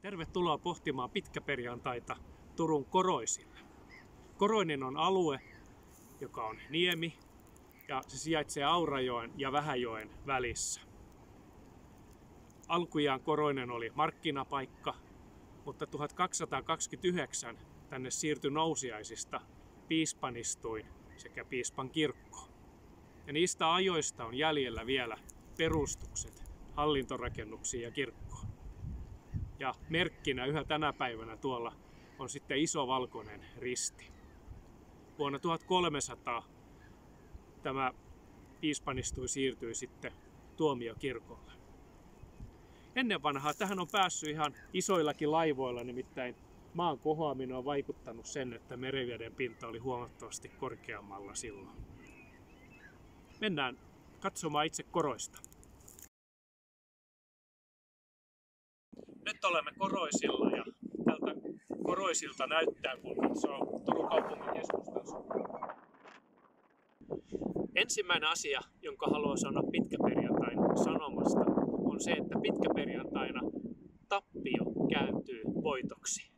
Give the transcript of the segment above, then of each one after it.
Tervetuloa pohtimaan pitkäperjantaita Turun Koroisille. Koroinen on alue, joka on niemi ja se sijaitsee Aurajoen ja Vähäjoen välissä. Alkujaan Koroinen oli markkinapaikka, mutta 1229 tänne siirtyi nousiaisista piispanistuin sekä piispan kirkko. Ja niistä ajoista on jäljellä vielä perustukset hallintorakennuksiin ja kirkkoon. Ja merkkinä yhä tänä päivänä tuolla on sitten iso valkoinen risti. Vuonna 1300 tämä piispanistui siirtyi sitten tuomiokirkolle. Ennen vanhaa tähän on päässyt ihan isoillakin laivoilla, nimittäin maan kohoaminen on vaikuttanut sen, että meriveden pinta oli huomattavasti korkeammalla silloin. Mennään katsomaan itse Koroista. Nyt olemme Koroisilla ja tältä Koroisilta näyttää, kun katsoo Turun kaupungin keskustassa. Ensimmäinen asia, jonka haluan sanoa pitkäperjantain sanomasta, on se, että pitkäperjantaina tappio kääntyy voitoksi.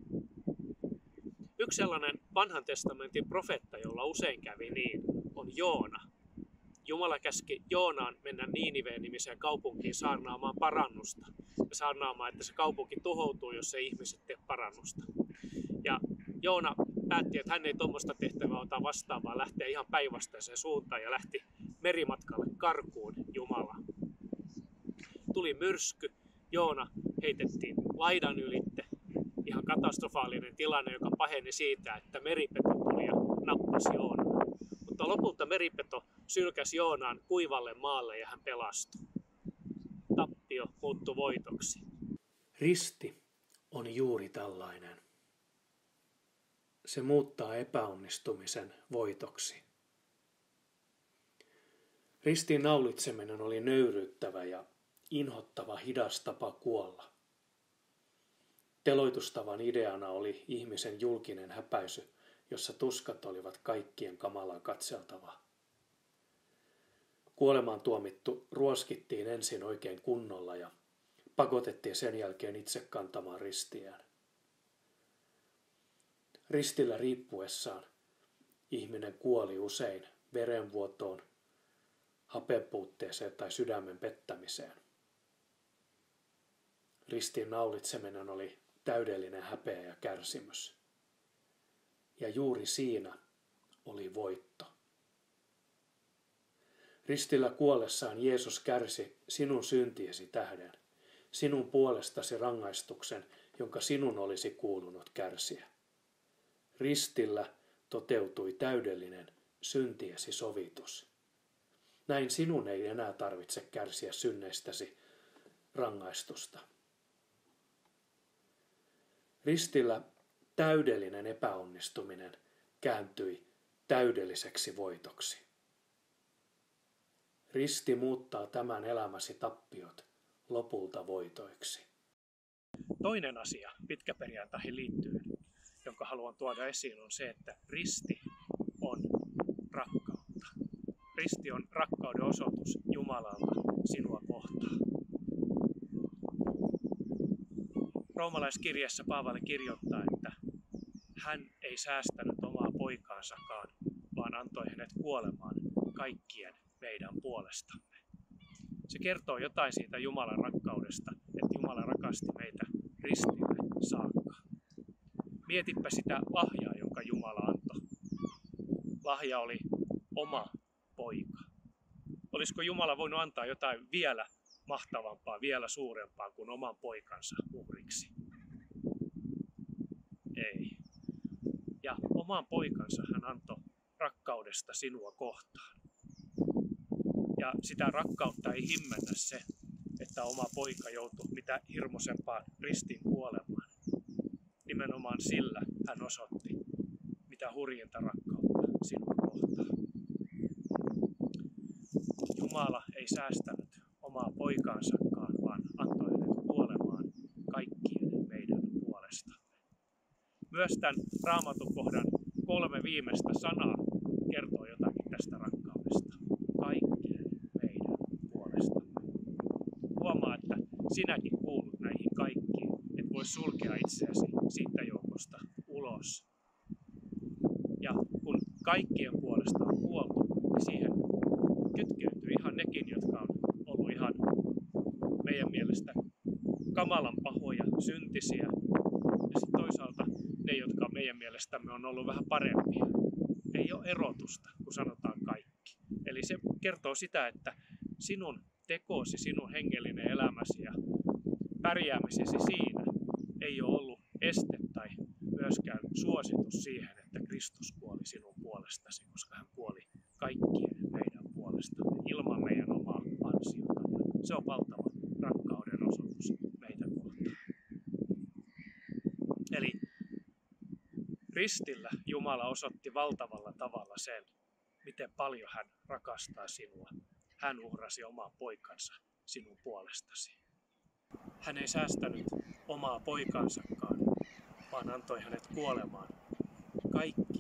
Yksi sellainen vanhan testamentin profeetta, jolla usein kävi niin, on Joona. Jumala käski Joonaan mennä Niiniveen-nimiseen kaupunkiin saarnaamaan parannusta. Ja saarnaamaan, että se kaupunki tuhoutuu, jos ei ihmiset tee parannusta. Ja Joona päätti, että hän ei tuommoista tehtävää ota vastaan, vaan lähtee ihan päinvastaiseen suuntaan ja lähti merimatkalle karkuun Jumala. Tuli myrsky, Joona heitettiin laidan ylitte. Ihan katastrofaalinen tilanne, joka paheni siitä, että meripeto tuli ja nappasi Joonaa. Mutta lopulta meripeto sylkäsi Joonaan kuivalle maalle ja hän pelastui. Tappio muuttui voitoksi. Risti on juuri tällainen. Se muuttaa epäonnistumisen voitoksi. Ristiin naulitseminen oli nöyryyttävä ja inhottava hidas tapa kuolla. Teloitustavan ideana oli ihmisen julkinen häpäisy, jossa tuskat olivat kaikkien kamalan katseltava. Kuolemaan tuomittu ruoskittiin ensin oikein kunnolla ja pakotettiin sen jälkeen itse kantamaan ristiään. Ristillä riippuessaan ihminen kuoli usein verenvuotoon, hapenpuutteeseen tai sydämen pettämiseen. Ristiin naulitseminen oli täydellinen häpeä ja kärsimys. Ja juuri siinä oli voitto. Ristillä kuollessaan Jeesus kärsi sinun syntiesi tähden, sinun puolestasi rangaistuksen, jonka sinun olisi kuulunut kärsiä. Ristillä toteutui täydellinen syntiesi sovitus. Näin sinun ei enää tarvitse kärsiä synneistäsi rangaistusta. Ristillä täydellinen epäonnistuminen kääntyi täydelliseksi voitoksi. Risti muuttaa tämän elämäsi tappiot lopulta voitoiksi. Toinen asia pitkäperjantaihin liittyen, jonka haluan tuoda esiin, on se, että risti on rakkautta. Risti on rakkauden osoitus Jumalalta sinua kohtaan. Roomalaiskirjeessä Paavali kirjoittaa, että hän ei säästänyt omaa poikaansakaan, vaan antoi hänet kuolemaan kaikkien meidän puolestamme. Se kertoo jotain siitä Jumalan rakkaudesta, että Jumala rakasti meitä ristille saakka. Mietipä sitä lahjaa, jonka Jumala antoi. Lahja oli oma poika. Olisiko Jumala voinut antaa jotain vielä mahtavampaa, vielä suurempaa kuin oman poikansa uhriksi? Ei. Ja oman poikansa hän antoi rakkaudesta sinua kohtaan. Ja sitä rakkautta ei himmennä se, että oma poika joutui mitä hirmuisempaan ristiin kuolemaan. Nimenomaan sillä hän osoitti mitä hurjinta rakkautta sinua kohtaan. Jumala ei säästänyt omaa poikaansakaan, vaan antoi hänet kuolemaan kaikkien meidän puolestamme. Myös tämän Raamatun-kohdan 3 viimeistä sanaa kertoo jotakin tästä rakkaudesta. Kaikkien meidän puolestamme. Huomaa, että sinäkin kuulut näihin kaikkiin, et itseäsi siitä joukosta ulos. Ja kun kaikkien puolesta on kuoltu, niin siihen kytkeytyy ihan nekin, jotka on ollut ihan meidän mielestä kamalan pahoja, syntisiä. Ja sitten toisaalta ne, jotka meidän mielestämme on ollut vähän parempia. Ei ole erotusta, kun sanotaan kaikki. Eli se kertoo sitä, että sinun tekosi, sinun hengellinen elämäsi ja pärjäämisesi siinä ei ole ollut este tai myöskään suositus siihen, että Kristus kuoli sinun puolestasi, koska hän kuoli kaikkien meidän puolestamme ilman meidän omaa ansiota. Ja se on valtava rakkauden osoitus meitä kohtaan. Eli ristillä Jumala osoitti valtavalla tavalla sen, miten paljon hän rakastaa sinua. Hän uhrasi oman poikansa sinun puolestasi. Hän ei säästänyt omaa poikansakaan, vaan antoi hänet kuolemaan kaikki